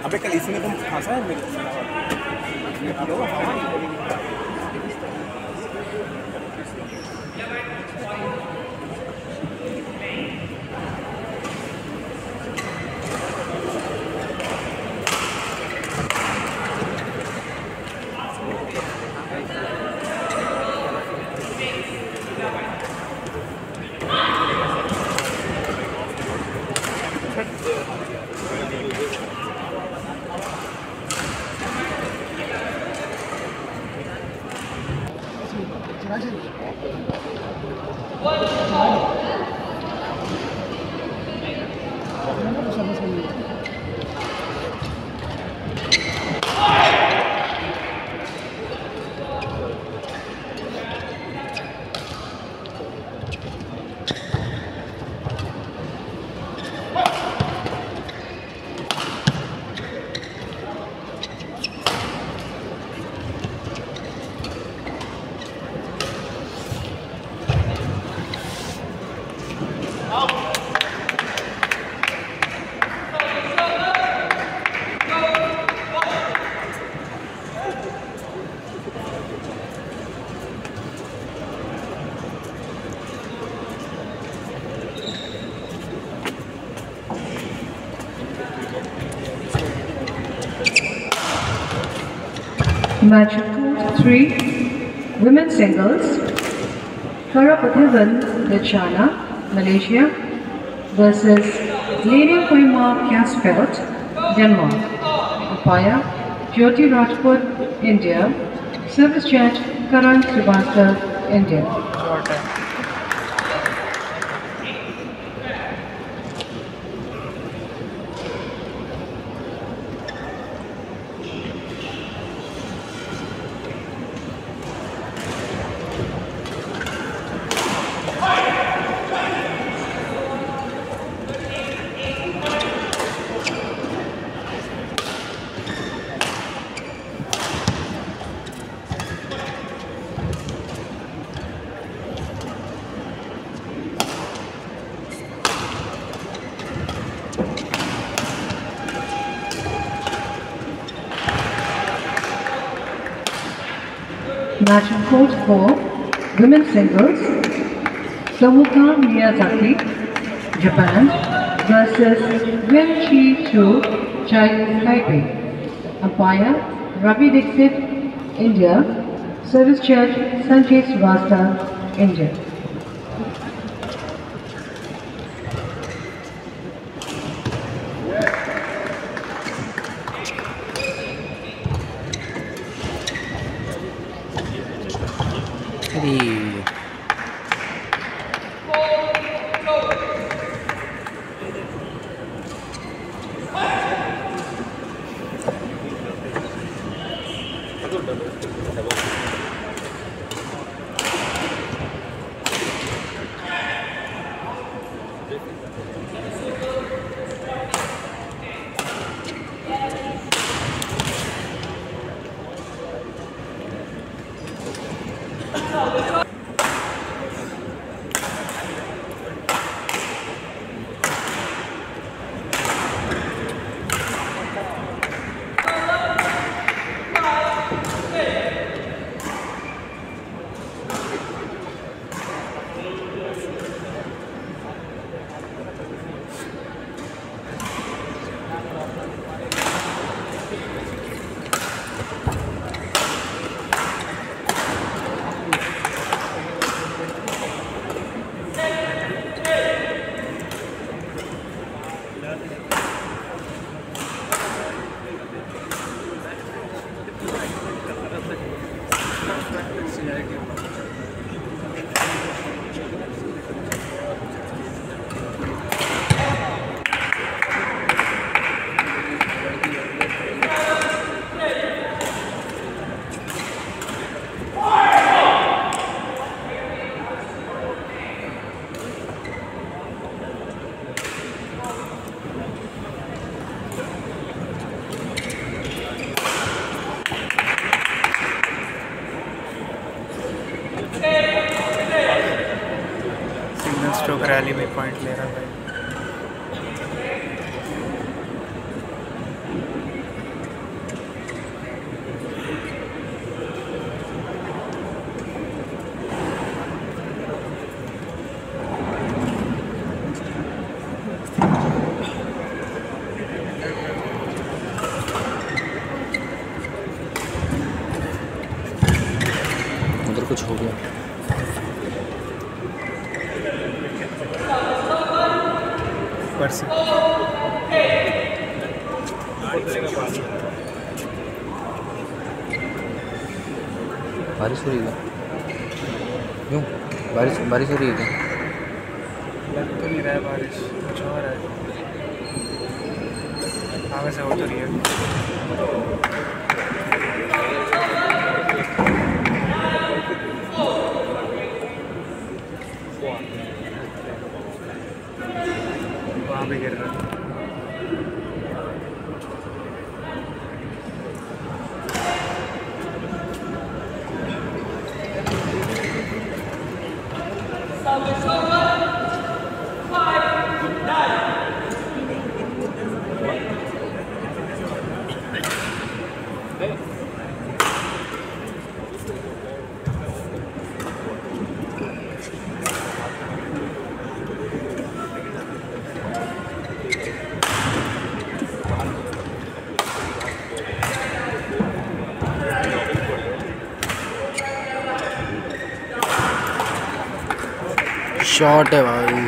अबे कल इसने तुम फंसा है मेरे Match code 3, women's singles. Farah Pathivan, China, Malaysia versus Lenia Koima Kasfeld, Denmark. Umpire, Jyoti Rajput, India. Service judge, Karan Srivastava, India. Match code 4, women's singles. Samuka Miyazaki, Japan versus Wen Chi Chu, China, Taipei. Umpire, Ravi Dixit, India. Service judge, Sanjay Srivastava, India. Stroke rally में point ले रहा है। हो गया। ऊपर से बारिश हो रही है क्यों? बारिश हो रही है क्या? लग तो नहीं रहा है बारिश, कुछ हो रहा है। हाँ वैसे हो तो रही है। वहाँ पे गिर रहा है। शॉट है भाई।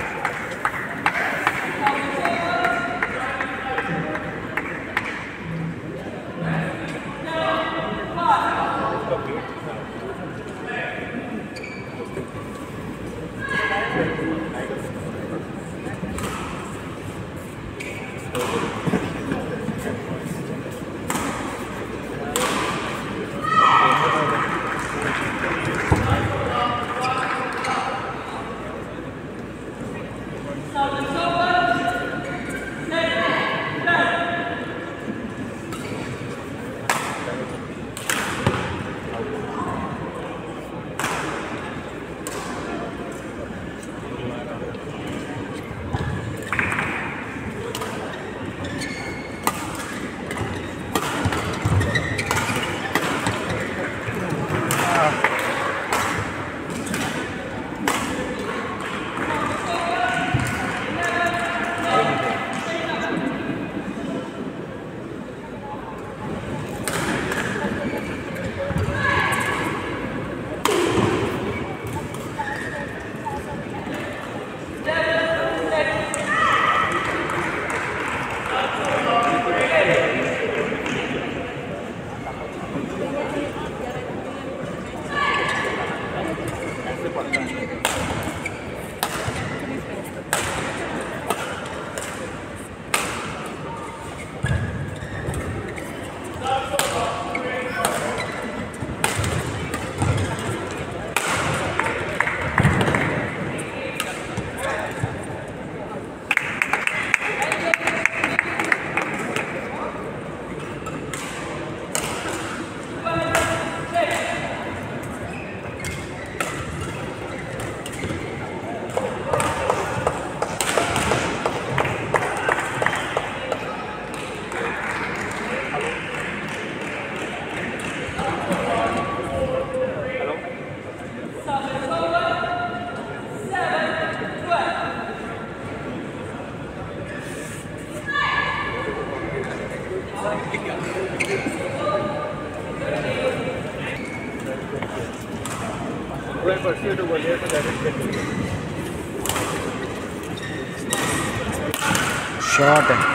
शॉट है।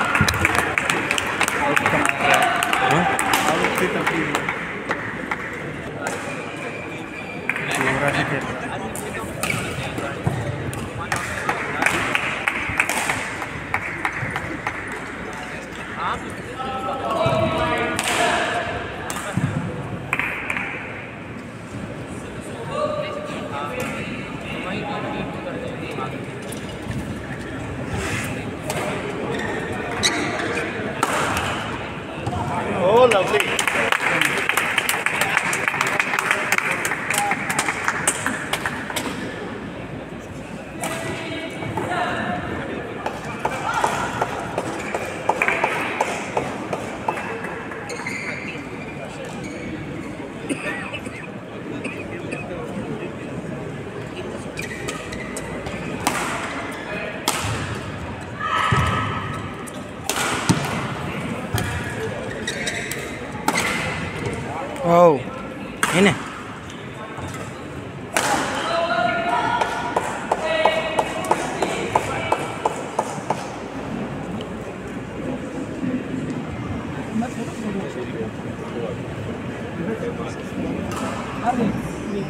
Oh, lovely. Oh, ini.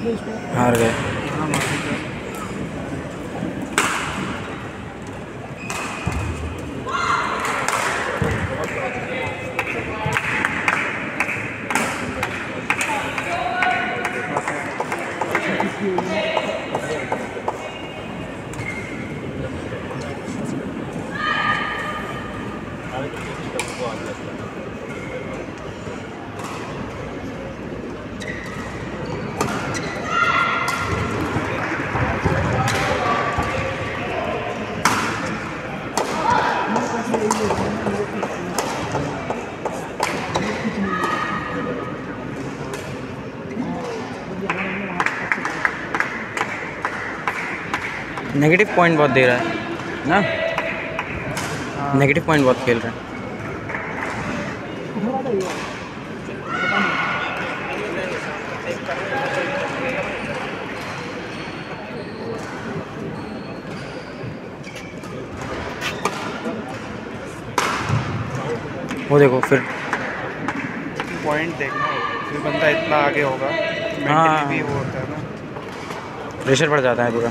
हार गए। हाँ माफी का नेगेटिव पॉइंट बहुत दे रहा है ना, नेगेटिव पॉइंट बहुत खेल रहा है। वो देखो फिर पॉइंट देखना, फिर बंदा इतना आगे होगा, मेंटली भी वो होता है ना, प्रेशर पड़ जाता है पूरा।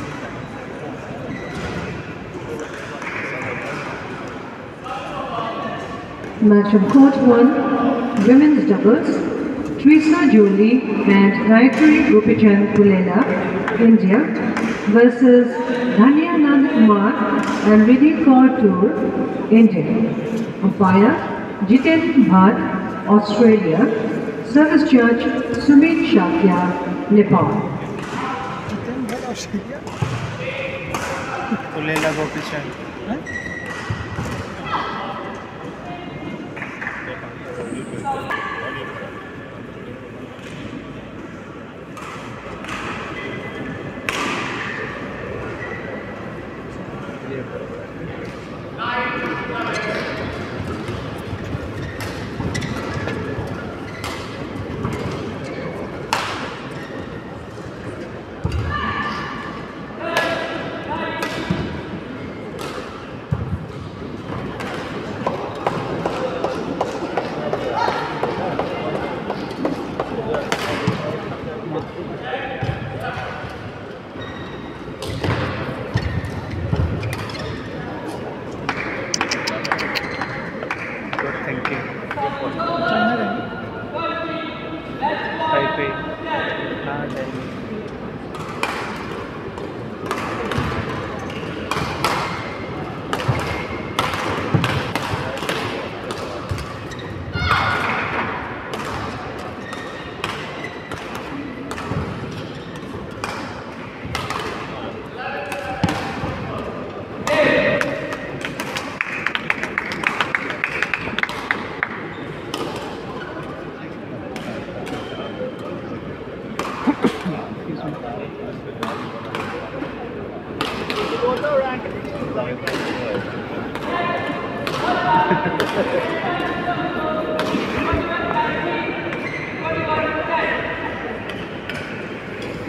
Match of Court 1, Women's Doubles, Teresa Jolie and Gayatri Gopichan Pulela, India versus Dhanya Nand Kumar and Riddhi Kaur Tour, India. Umpire Jiten Bhatt, Australia. Service judge Sumit Shakya, Nepal. Pullela Gopichand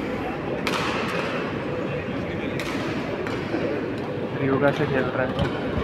yoga से खेल रहा है।